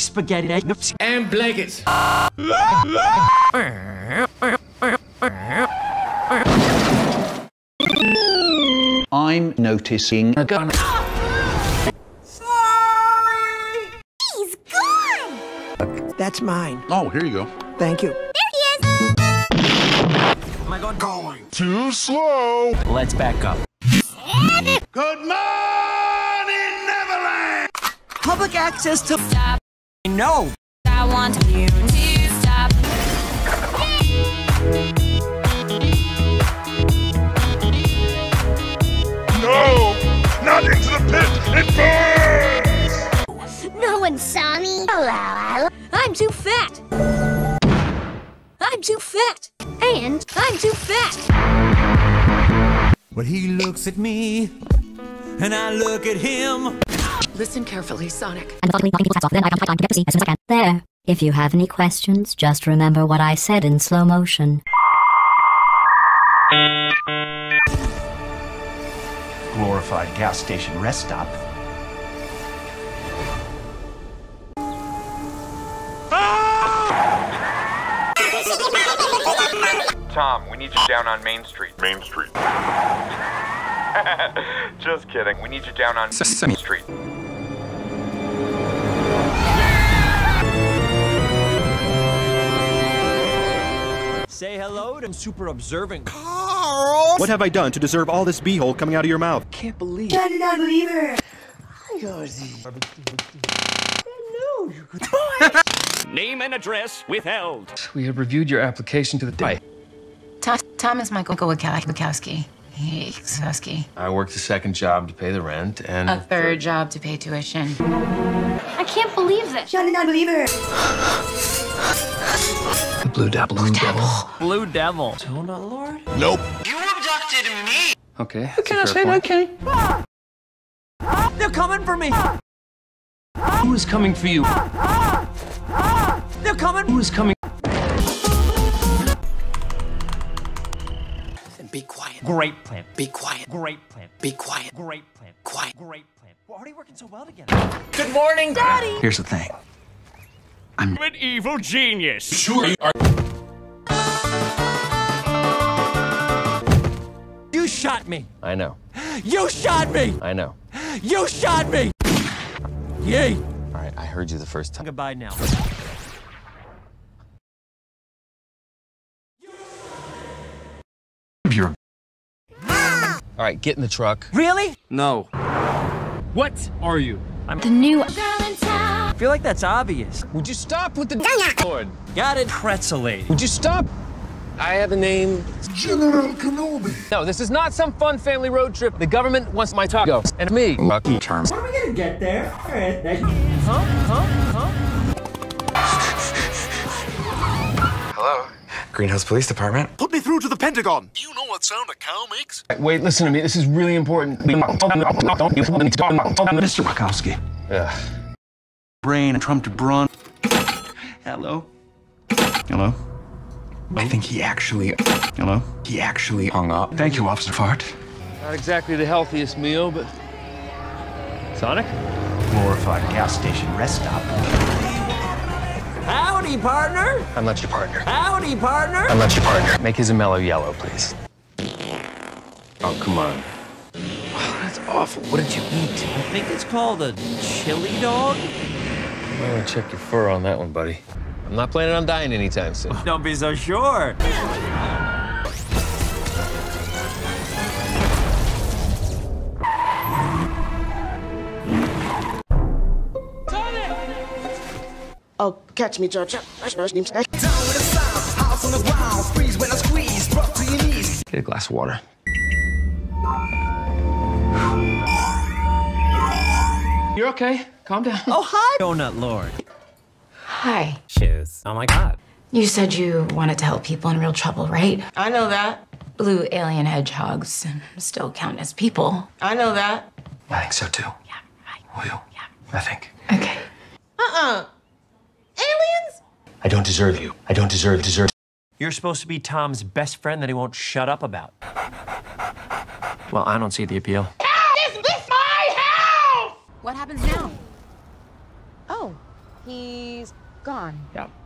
spaghetti and blankets. I'm noticing a gun. Sorry! He's gone! That's mine. Oh, here you go. Thank you. There he is! Am I going Too slow. Let's back up. Good morning, Neverland. Public access to... Stop. No! I want you to stop. No, not into the pit. It burns. No one saw me. Hello. I'm too fat. I'm too fat. And I'm too fat. Well, he looks at me, and I look at him. Listen carefully, Sonic. And knocking people's hats off, then I have time to get to see as soon as I can. There. If you have any questions, just remember what I said in slow motion. Glorified gas station rest stop. Tom, we need you down on Main Street. Main Street. Just kidding. We need you down on Sesame Street. Say hello to super observant. Carl! What have I done to deserve all this beehole coming out of your mouth? Can't believe I did not believe her. Name and address withheld. We have reviewed your application to the DI. Thomas Michael Wachowski. I worked a second job to pay the rent and A third job to pay tuition. I can't believe this. I did not believe her. the Blue Devil. Blue Devil. Jonah Lord? Nope. You abducted me. Okay. Can I say that, okay? They're coming for me. Who is coming for you? They're coming. Who is coming? Be quiet. Great plan. Be quiet. Great plan. Be quiet. Great plan. Quiet. Great plan. We're already working so well together. Good morning, Daddy! Here's the thing. I'm an evil genius. Sure you are. You shot me. I know. You shot me. I know. You shot me. Yay. All right, I heard you the first time. Goodbye now. You're... All right, get in the truck. Really? No. What are you? I'm The new... I feel like that's obvious. Would you stop with the Lord? Got it. Pretzel lady. Would you stop? I have a name. General Kenobi. No, this is not some fun family road trip. The government wants my taco. And me. Lucky terms. When are we gonna get there? All right. Hello? Greenhouse Police Department. Put me through to the Pentagon. Do you know what sound a cow makes? Wait, listen to me. This is really important. Mr. Wachowski. Yeah. Brain and Trump to Braun. Hello? Hello? I think he actually hung up. Thank you, Officer Fart. Not exactly the healthiest meal, but... Sonic? Glorified gas station rest stop. Howdy, partner. I'm not your partner. Howdy, partner. I'm not your partner. Make his a mellow yellow, please. Oh, come on. Oh, that's awful. What did you eat? I think it's called a chili dog. I'm gonna check your fur on that one, buddy. I'm not planning on dying anytime soon. Don't be so sure. Oh, catch me, George. Get a glass of water. You're okay. Calm down. Oh, hi, Donut Lord. Hi. Shoes. Oh my God. You said you wanted to help people in real trouble, right? I know that. Blue alien hedgehogs still count as people. I know that. I think so too. Yeah, right. Will you? Yeah. I think. Okay. Aliens? I don't deserve you. I don't deserve. You're supposed to be Tom's best friend that he won't shut up about. Well, I don't see the appeal. Is this my house? What happens now? Oh, He's gone. Yep.